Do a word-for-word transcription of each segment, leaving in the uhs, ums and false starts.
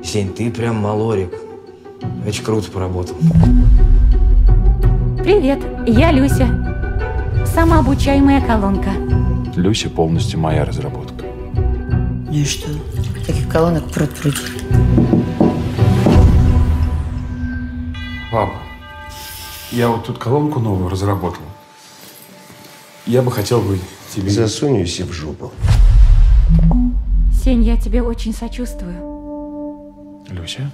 Сень, ты прям малорик. Очень круто поработал. Привет, я Люся. Самообучаемая колонка. Люся полностью моя разработка. Ну и что? Таких колонок пруд-пруд. Папа, я вот тут колонку новую разработал. Я бы хотел бы тебе... Засунь ее себе в жопу. Сень, я тебе очень сочувствую. Люся?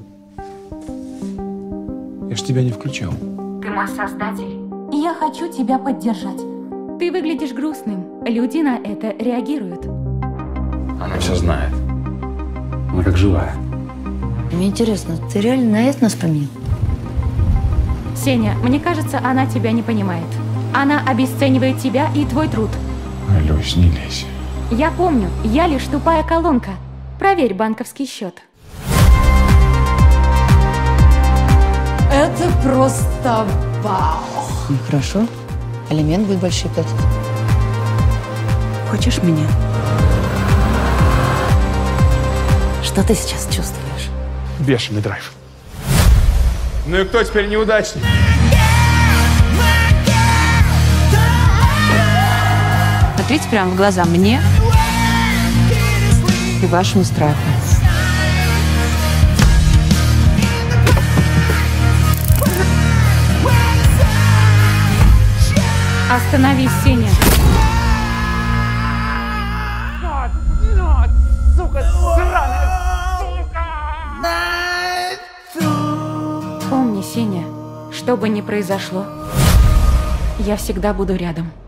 Я ж тебя не включал. Ты мой создатель. Я хочу тебя поддержать. Ты выглядишь грустным. Люди на это реагируют. Она все знает. Она как живая. Мне интересно, ты реально на это нас поменял? Сеня, мне кажется, она тебя не понимает. Она обесценивает тебя и твой труд. Люсь, не лезь. Я помню, я лишь тупая колонка. Проверь банковский счет. Это просто вау. Ну хорошо. Алимент будет большой платить. Хочешь меня? Что ты сейчас чувствуешь? Бешеный драйв. Ну и кто теперь неудачник? Смотрите прямо в глаза мне и вашему страху. Остановись, Сеня. Помни, Сеня, что бы ни произошло, я всегда буду рядом.